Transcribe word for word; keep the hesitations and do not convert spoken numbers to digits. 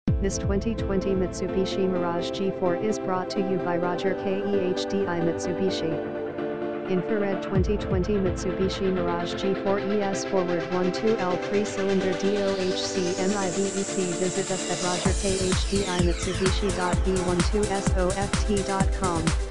This twenty twenty Mitsubishi Mirage G four is brought to you by Roger K E H D I Mitsubishi. Infrared twenty twenty Mitsubishi Mirage G four E S Forward twelve L three cylinder D O H C M I V E C. Visit us at roger k h d i mitsubishi dot b twelve soft dot com.